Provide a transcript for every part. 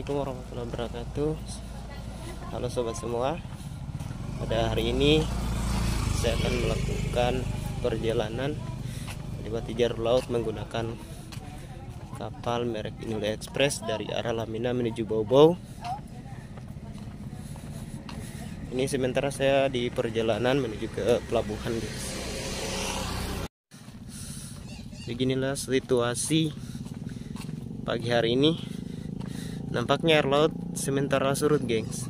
Assalamualaikum warahmatullahi wabarakatuh. Halo sobat semua. Pada hari ini saya akan melakukan perjalanan melewati jalur laut menggunakan kapal merek Inul Express dari arah Lamina menuju Bau-Bau. Ini sementara saya di perjalanan menuju ke pelabuhan, guys. Beginilah situasi pagi hari ini. Nampaknya air laut sementara surut, gengs.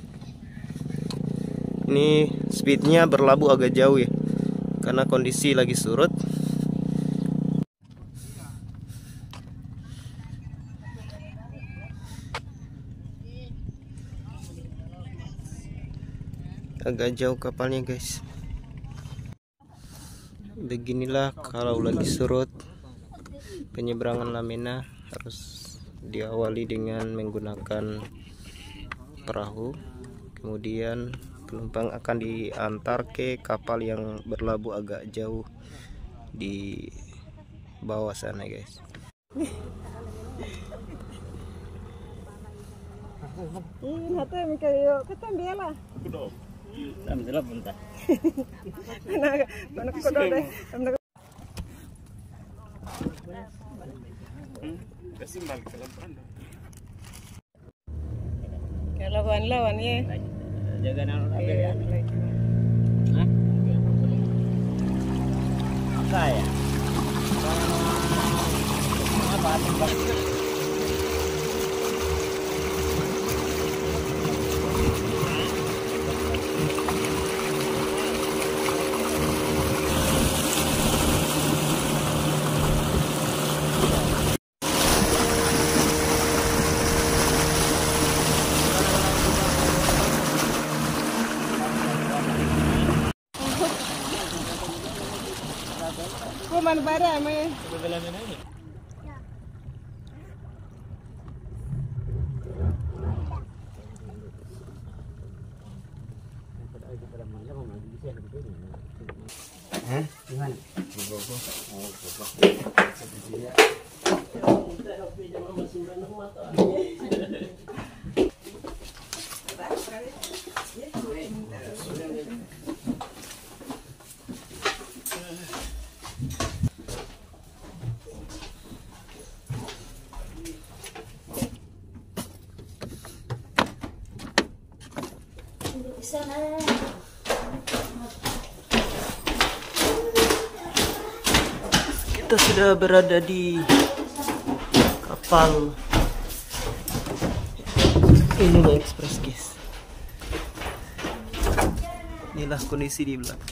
Ini speednya berlabuh agak jauh ya, karena kondisi lagi surut. Agak jauh kapalnya, guys. Beginilah kalau lagi surut, penyeberangan Lamina harus diawali dengan menggunakan perahu. Kemudian penumpang akan diantar ke kapal yang berlabuh agak jauh di bawah sana, guys. Lawan ya. Jaga nama ya. Saya. Apa? Mana bara mai? Gimana? Kita sudah berada di kapal Inul Express, guys. Inilah kondisi di belakang.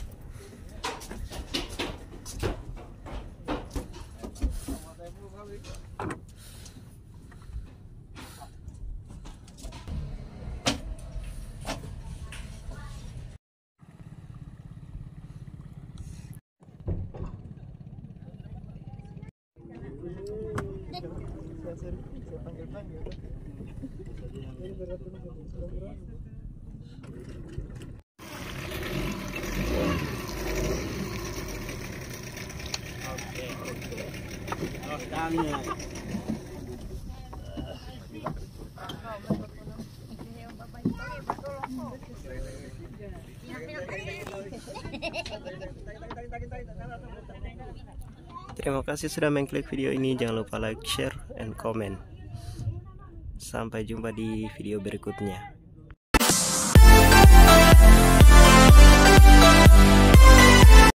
Terima kasih sudah mengklik video ini. Jangan lupa like, share, and comment. Sampai jumpa di video berikutnya.